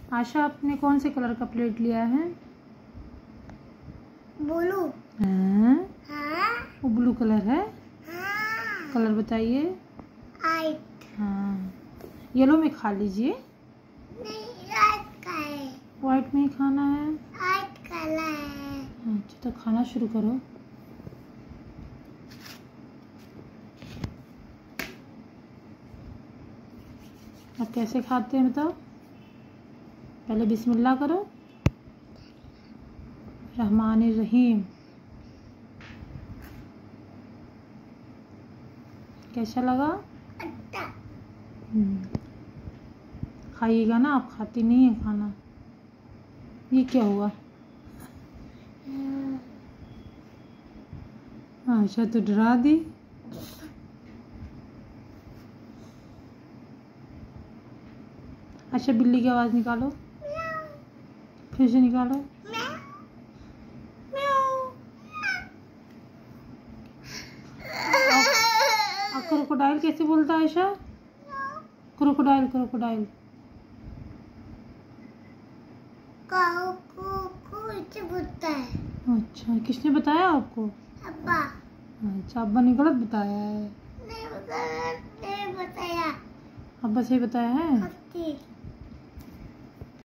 आशा, आपने कौन से कलर का प्लेट लिया है? ब्लू। हाँ, वो ब्लू कलर है। हाँ। कलर बताइए। व्हाइट। हाँ, येलो में खा लीजिए। नहीं, व्हाइट का है। व्हाइट में ही खाना है। व्हाइट कलर है। अच्छा, तो खाना शुरू करो। अब कैसे खाते हैं बताओ? पहले बिस्मिल्लाह करो। रहमानिर रहीम। कैसा लगा? अच्छा। खाइएगा ना, आप खाती नहीं है खाना। ये क्या हुआ? आशा तो डरा दी। अच्छा, बिल्ली की आवाज़ निकालो। फिर से निकालो। क्रोकोडाइल कैसे बोलता है आयशा? Crocodile, crocodile. कुछ बोलता है। अच्छा, किसने बताया आपको? अब्बा। अच्छा, अब्बा ने गलत बताया है। नहीं बताया। अब्बा सही बताया है।